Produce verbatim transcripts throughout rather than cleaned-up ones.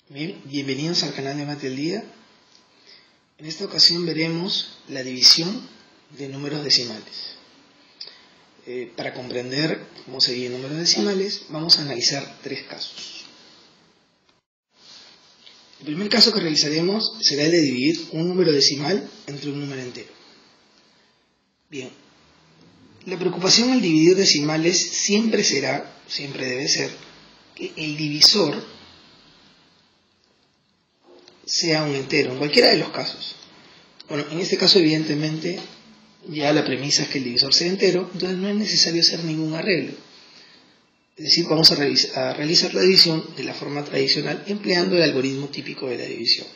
Bien, bienvenidos al canal de Mate al Día. En esta ocasión veremos la división de números decimales. Eh, para comprender cómo se dividen números decimales, vamos a analizar tres casos. El primer caso que realizaremos será el de dividir un número decimal entre un número entero. Bien, la preocupación al dividir decimales siempre será, siempre debe ser, que el divisor sea un entero, en cualquiera de los casos. Bueno, en este caso evidentemente ya la premisa es que el divisor sea entero, entonces no es necesario hacer ningún arreglo. Es decir, vamos a, a realizar la división de la forma tradicional empleando el algoritmo típico de la división.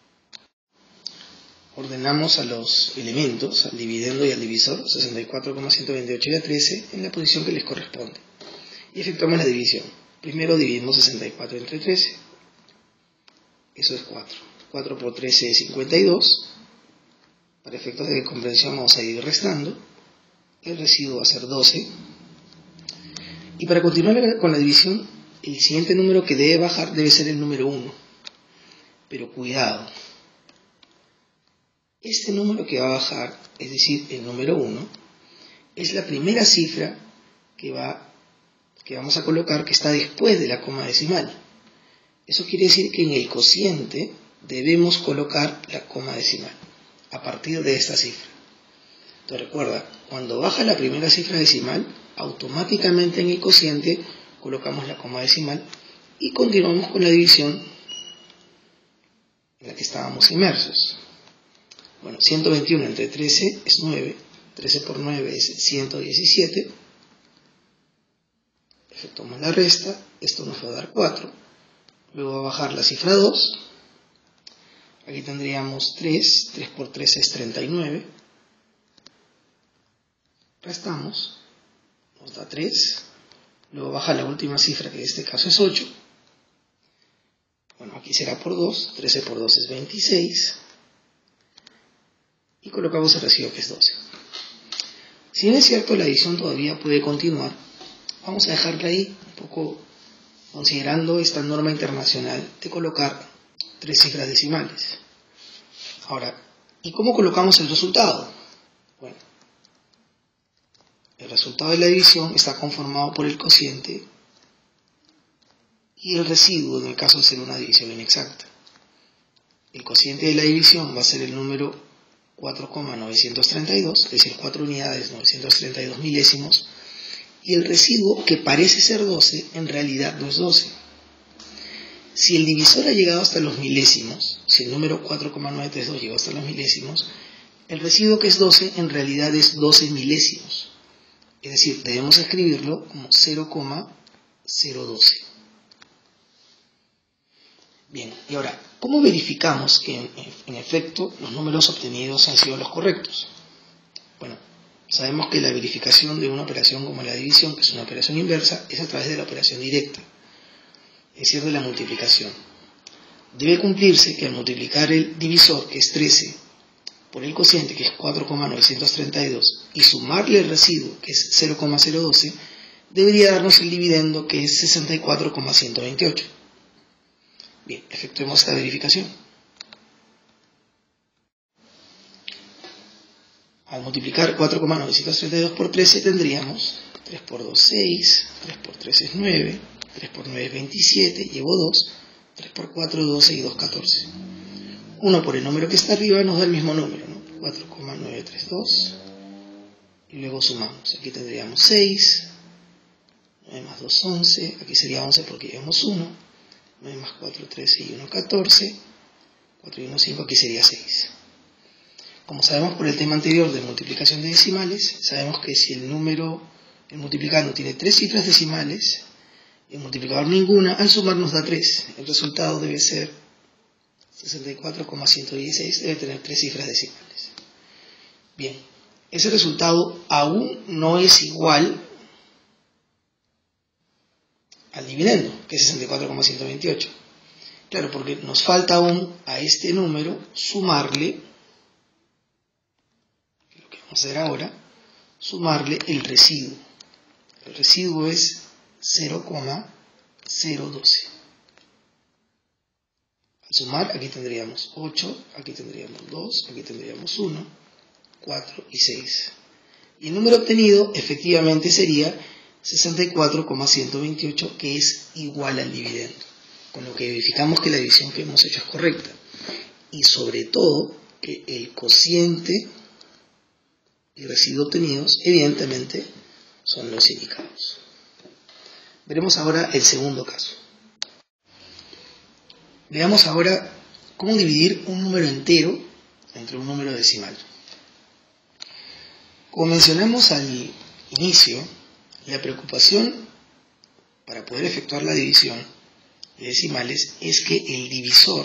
Ordenamos a los elementos, al dividendo y al divisor, sesenta y cuatro coma ciento veintiocho y a trece, en la posición que les corresponde. Y efectuamos la división. Primero dividimos sesenta y cuatro entre trece. Eso es cuatro. cuatro por trece es cincuenta y dos. Para efectos de comprensión vamos a ir restando. El residuo va a ser doce. Y para continuar con la división, el siguiente número que debe bajar debe ser el número uno. Pero cuidado. Este número que va a bajar, es decir, el número uno, es la primera cifra que, va, que vamos a colocar que está después de la coma decimal. Eso quiere decir que en el cociente debemos colocar la coma decimal a partir de esta cifra. Entonces recuerda, cuando baja la primera cifra decimal, automáticamente en el cociente colocamos la coma decimal y continuamos con la división en la que estábamos inmersos. Bueno, ciento veintiuno entre trece es nueve, trece por nueve es ciento diecisiete. Efectuamos la resta, esto nos va a dar cuatro. Luego va a bajar la cifra dos. Aquí tendríamos tres. tres por tres es treinta y nueve. Restamos. Nos da tres. Luego baja la última cifra, que en este caso es ocho. Bueno, aquí será por dos. trece por dos es veintiséis. Y colocamos el residuo, que es doce. Si bien es cierto, la división todavía puede continuar, vamos a dejarla ahí un poco considerando esta norma internacional de colocar tres cifras decimales. Ahora, ¿y cómo colocamos el resultado? Bueno, el resultado de la división está conformado por el cociente y el residuo en el caso de ser una división inexacta. El cociente de la división va a ser el número cuatro coma novecientos treinta y dos, es decir, cuatro unidades, novecientos treinta y dos milésimos, y el residuo, que parece ser doce, en realidad no es doce. Si el divisor ha llegado hasta los milésimos, si el número cuatro coma novecientos treinta y dos llegó hasta los milésimos, el residuo, que es doce, en realidad es doce milésimos. Es decir, debemos escribirlo como cero coma cero doce. Bien, y ahora, ¿cómo verificamos que en, en efecto los números obtenidos han sido los correctos? Bueno, sabemos que la verificación de una operación como la división, que es una operación inversa, es a través de la operación directa, es decir, de la multiplicación. Debe cumplirse que al multiplicar el divisor, que es trece, por el cociente, que es cuatro coma novecientos treinta y dos, y sumarle el residuo, que es cero coma cero doce, debería darnos el dividendo, que es sesenta y cuatro coma ciento veintiocho. Bien, efectuemos esta verificación. Al multiplicar cuatro coma novecientos treinta y dos por trece tendríamos tres por dos, seis, tres por tres es nueve, tres por nueve es veintisiete, llevo dos, tres por cuatro, doce y dos, catorce. uno por el número que está arriba nos da el mismo número, ¿no? cuatro coma novecientos treinta y dos, y luego sumamos. Aquí tendríamos seis, nueve más dos, once, aquí sería once porque llevamos uno, nueve más cuatro, trece y uno, catorce, cuatro y uno, cinco, aquí sería seis. Como sabemos por el tema anterior de multiplicación de decimales, sabemos que si el número, el multiplicando tiene tres cifras decimales, el multiplicador ninguna, al sumar nos da tres. El resultado debe ser sesenta y cuatro coma ciento dieciséis, debe tener tres cifras decimales. Bien, ese resultado aún no es igual al dividendo, que es sesenta y cuatro coma ciento veintiocho. Claro, porque nos falta aún a este número sumarle, lo que vamos a hacer ahora, sumarle el residuo. El residuo es cero coma cero doce. sumar, aquí tendríamos ocho, aquí tendríamos dos, aquí tendríamos uno, cuatro y seis. Y el número obtenido efectivamente sería sesenta y cuatro coma ciento veintiocho, que es igual al dividendo, con lo que verificamos que la división que hemos hecho es correcta. Y sobre todo, que el cociente y residuo obtenidos, evidentemente, son los indicados. Veremos ahora el segundo caso. Veamos ahora cómo dividir un número entero entre un número decimal. Como mencionamos al inicio, la preocupación para poder efectuar la división de decimales es que el divisor,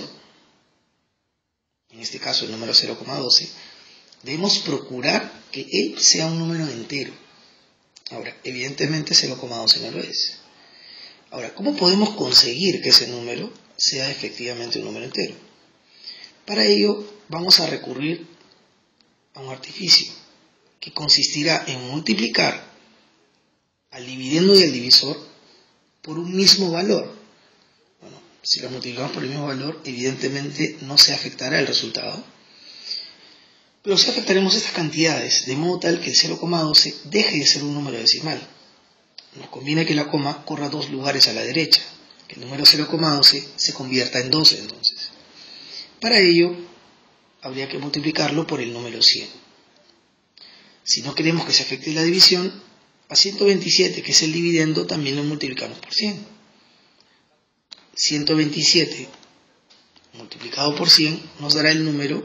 en este caso el número cero coma doce, debemos procurar que él sea un número entero. Ahora, evidentemente cero coma doce no lo es. Ahora, ¿cómo podemos conseguir que ese número sea efectivamente un número entero? Para ello vamos a recurrir a un artificio que consistirá en multiplicar al dividendo y al divisor por un mismo valor. Bueno, si lo multiplicamos por el mismo valor, evidentemente no se afectará el resultado, pero sí afectaremos estas cantidades, de modo tal que el cero coma doce deje de ser un número decimal. Nos conviene que la coma corra dos lugares a la derecha, que el número cero coma doce se convierta en doce entonces. Para ello, habría que multiplicarlo por el número cien. Si no queremos que se afecte la división, a ciento veintisiete, que es el dividendo, también lo multiplicamos por cien. ciento veintisiete multiplicado por cien nos dará el número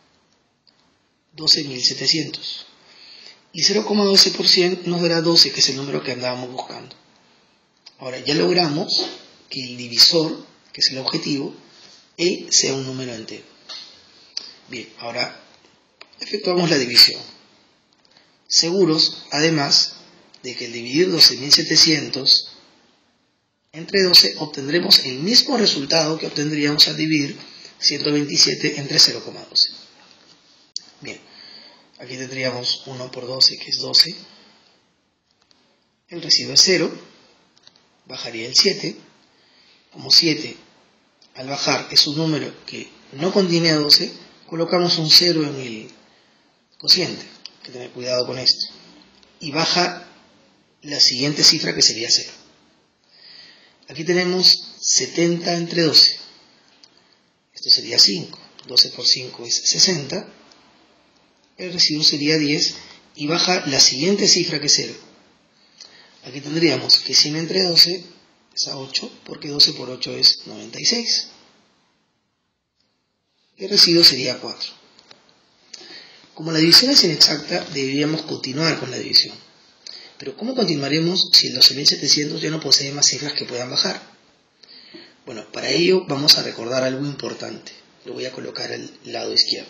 doce mil setecientos. Y cero coma doce por cien nos dará doce, que es el número que andábamos buscando. Ahora, ya logramos que el divisor, que es el objetivo, él sea un número entero. Bien, ahora efectuamos la división. Seguros, además, de que al dividir doce mil setecientos entre doce obtendremos el mismo resultado que obtendríamos al dividir ciento veintisiete entre cero coma doce. Bien, aquí tendríamos uno por doce, que es doce. El residuo es cero. Bajaría el siete. Como siete al bajar es un número que no contiene a doce, colocamos un cero en el cociente. Hay que tener cuidado con esto. Y baja la siguiente cifra, que sería cero. Aquí tenemos setenta entre doce. Esto sería cinco. doce por cinco es sesenta. El residuo sería diez y baja la siguiente cifra, que es cero. Aquí tendríamos que cien entre doce es a ocho, porque doce por ocho es noventa y seis. El residuo sería cuatro. Como la división es inexacta, deberíamos continuar con la división. Pero ¿cómo continuaremos si el doce mil setecientos ya no posee más cifras que puedan bajar? Bueno, para ello vamos a recordar algo importante. Lo voy a colocar al lado izquierdo.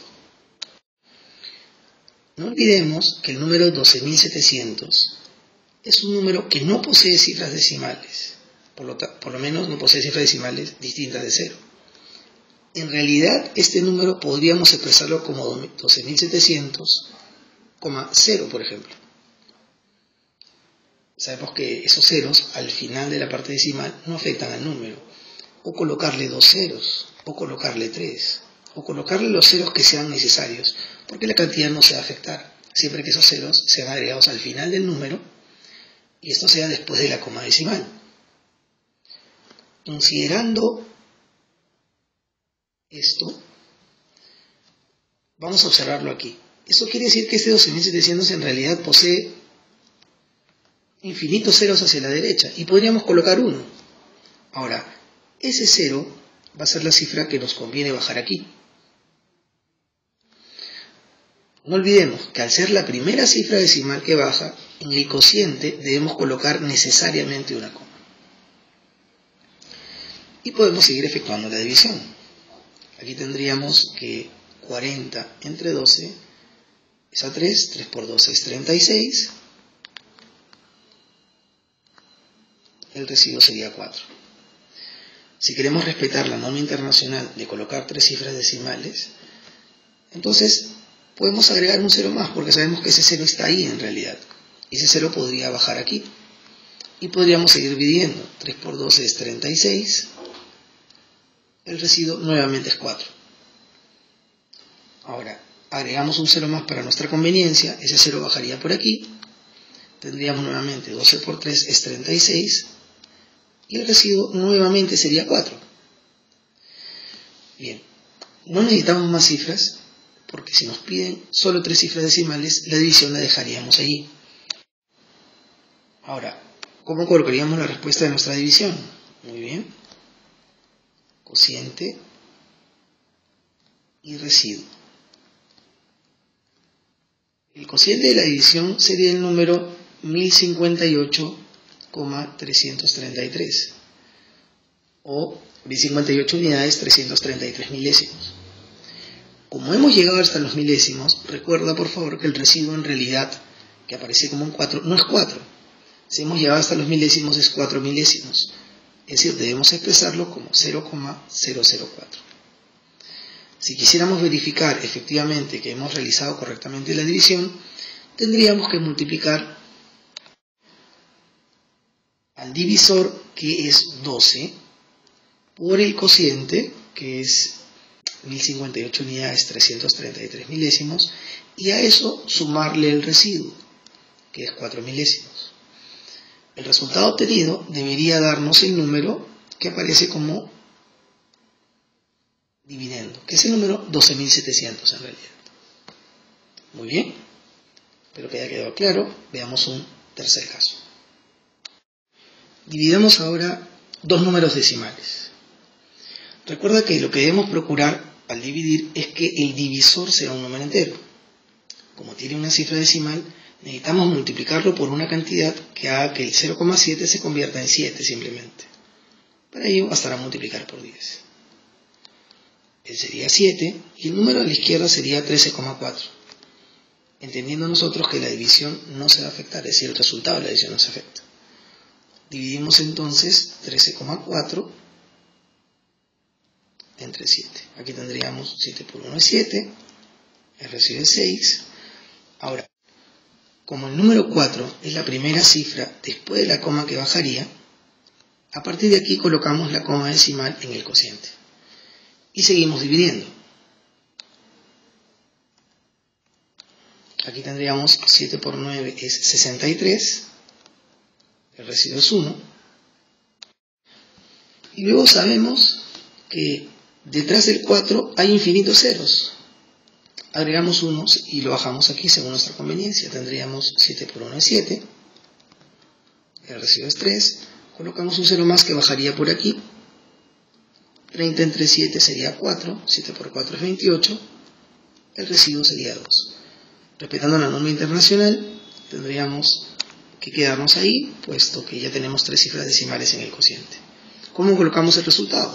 No olvidemos que el número doce mil setecientos es un número que no posee cifras decimales. Por lo, por lo menos no posee cifras decimales distintas de cero. En realidad, este número podríamos expresarlo como doce mil setecientos, cero, por ejemplo. Sabemos que esos ceros al final de la parte decimal no afectan al número. O colocarle dos ceros, o colocarle tres, o colocarle los ceros que sean necesarios, porque la cantidad no se va a afectar, siempre que esos ceros sean agregados al final del número, y esto sea después de la coma decimal. Considerando esto, vamos a observarlo aquí. Esto quiere decir que este doce mil setecientos en realidad posee infinitos ceros hacia la derecha, y podríamos colocar uno. Ahora, ese cero va a ser la cifra que nos conviene bajar aquí. No olvidemos que al ser la primera cifra decimal que baja, en el cociente debemos colocar necesariamente una coma. Y podemos seguir efectuando la división. Aquí tendríamos que cuarenta entre doce es a tres, tres por doce es treinta y seis. El residuo sería cuatro. Si queremos respetar la norma internacional de colocar tres cifras decimales, entonces podemos agregar un cero más, porque sabemos que ese cero está ahí en realidad. Y ese cero podría bajar aquí. Y podríamos seguir dividiendo. tres por doce es treinta y seis. el residuo nuevamente es cuatro. Ahora, agregamos un cero más para nuestra conveniencia, ese cero bajaría por aquí, tendríamos nuevamente doce por tres es treinta y seis, y el residuo nuevamente sería cuatro. Bien, no necesitamos más cifras, porque si nos piden solo tres cifras decimales, la división la dejaríamos allí. Ahora, ¿cómo colocaríamos la respuesta de nuestra división? Muy bien, cociente y residuo. El cociente de la división sería el número mil cincuenta y ocho coma trescientos treinta y tres, o mil cincuenta y ocho unidades trescientos treinta y tres milésimos. Como hemos llegado hasta los milésimos, recuerda por favor que el residuo en realidad, que aparece como un cuatro, no es cuatro. Si hemos llegado hasta los milésimos es cuatro milésimos. Es decir, debemos expresarlo como cero coma cero cero cuatro. Si quisiéramos verificar efectivamente que hemos realizado correctamente la división, tendríamos que multiplicar al divisor, que es doce, por el cociente, que es mil cincuenta y ocho unidades trescientos treinta y tres milésimos, y a eso sumarle el residuo, que es cuatro milésimos. El resultado obtenido debería darnos el número que aparece como dividendo, que es el número doce mil setecientos en realidad. Muy bien, espero que haya quedado claro. Veamos un tercer caso. Dividamos ahora dos números decimales. Recuerda que lo que debemos procurar al dividir es que el divisor sea un número entero. Como tiene una cifra decimal, necesitamos multiplicarlo por una cantidad que haga que el cero coma siete se convierta en siete simplemente. Para ello bastará multiplicar por diez. Él sería siete y el número a la izquierda sería trece coma cuatro. Entendiendo nosotros que la división no se va a afectar, es decir, el resultado de la división no se afecta. Dividimos entonces trece coma cuatro entre siete. Aquí tendríamos siete por uno es siete, el residuo es seis. Ahora, como el número cuatro es la primera cifra después de la coma que bajaría, a partir de aquí colocamos la coma decimal en el cociente. Y seguimos dividiendo. Aquí tendríamos siete por nueve es sesenta y tres, el residuo es uno. Y luego sabemos que detrás del cuatro hay infinitos ceros. Agregamos unos y lo bajamos aquí según nuestra conveniencia. Tendríamos siete por uno es siete, el residuo es tres. Colocamos un cero más que bajaría por aquí. treinta entre siete sería cuatro, siete por cuatro es veintiocho, el residuo sería dos. Respetando la norma internacional, tendríamos que quedarnos ahí, puesto que ya tenemos tres cifras decimales en el cociente. ¿Cómo colocamos el resultado?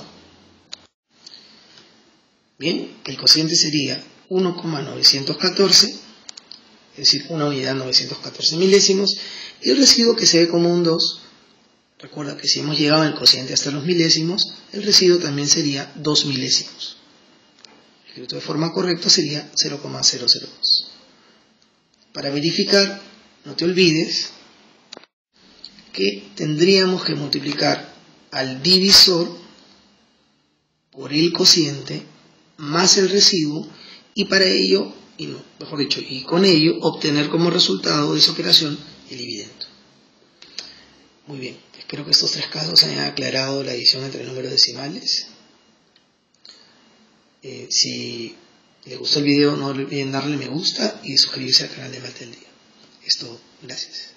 Bien, el cociente sería uno coma novecientos catorce, es decir, una unidad novecientos catorce milésimos, y el residuo que se ve como un dos. Recuerda que si hemos llegado en el cociente hasta los milésimos, el residuo también sería dos milésimos. Escrito de forma correcta sería cero coma cero cero dos. Para verificar, no te olvides que tendríamos que multiplicar al divisor por el cociente más el residuo, y para ello, y no, mejor dicho, y con ello obtener como resultado de esa operación el dividendo. Muy bien, espero que estos tres casos hayan aclarado la división entre números decimales. Eh, si les gustó el video, no olviden darle me gusta y suscribirse al canal de Mate del Día. Es todo, gracias.